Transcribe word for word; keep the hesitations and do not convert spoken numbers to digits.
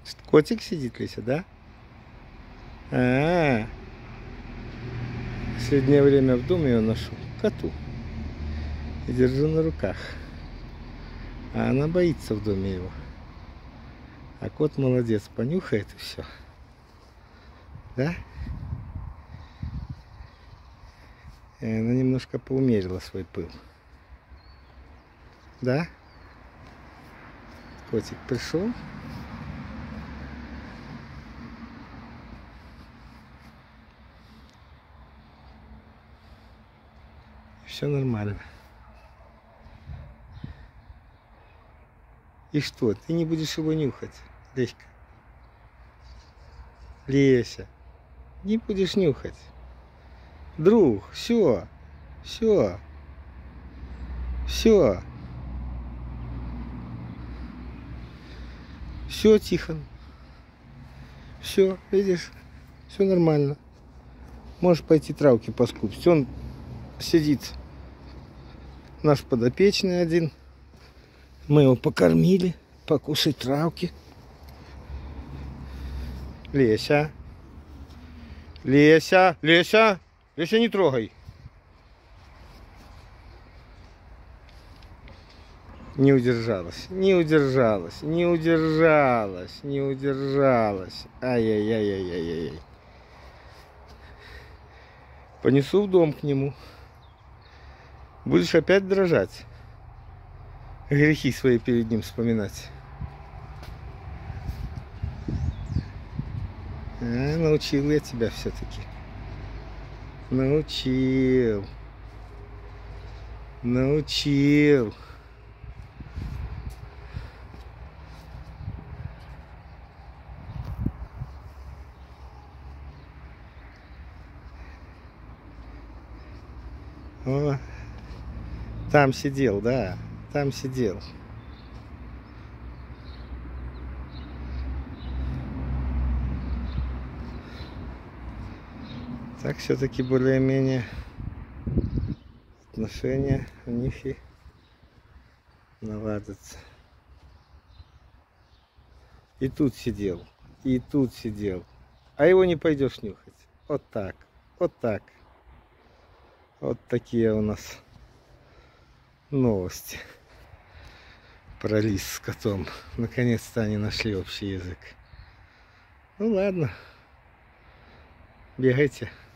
Котик сидит, Леся, да? А, -а, -а. Последнее время в доме я ношу коту и держу на руках. А она боится в доме его. А кот молодец, понюхает и все. Да? И она немножко поумерила свой пыл. Да? Котик пришел. Все нормально. И что, ты не будешь его нюхать, Леська? Леся, не будешь нюхать. Друг, все, все, все. Все, Тихон. Все, видишь, все нормально. Можешь пойти травки поскупить. Он сидит, наш подопечный один. Мы его покормили, покушать травки. Леся. Леся. Леся. Леся, не трогай. Не удержалась. Не удержалась. Не удержалась. Не удержалась. Ай-яй-яй-яй-яй-яй. Понесу в дом к нему. Будешь опять дрожать. Грехи свои перед ним вспоминать. А, научил я тебя все-таки. Научил. Научил. О, там сидел, да, там сидел. Так все-таки более-менее отношения у них и наладятся. И тут сидел, и тут сидел. А его не пойдешь нюхать. Вот так, вот так. Вот такие у нас новости про лис с котом. Наконец-то они нашли общий язык. Ну ладно, бегайте.